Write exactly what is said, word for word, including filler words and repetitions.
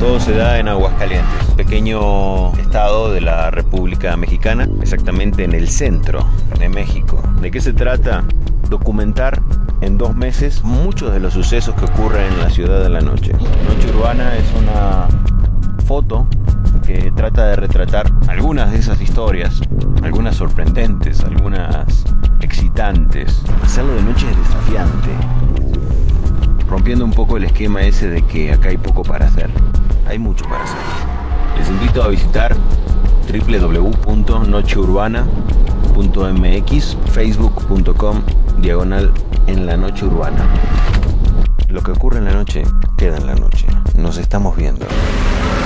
Todo se da en Aguascalientes, pequeño estado de la República Mexicana, exactamente en el centro de México. ¿De qué se trata? Documentar en dos meses muchos de los sucesos que ocurren en la ciudad de la noche. Noche Urbana es una foto que trata de retratar algunas de esas historias, algunas sorprendentes, algunas excitantes. Hacerlo de noche es desafiante, rompiendo un poco el esquema ese de que acá hay poco para hacer. Hay mucho para hacer. Les invito a visitar doble u doble u doble u punto noche urbana punto m x, facebook punto com diagonal en la noche urbana. Lo que ocurre en la noche queda en la noche. Nos estamos viendo.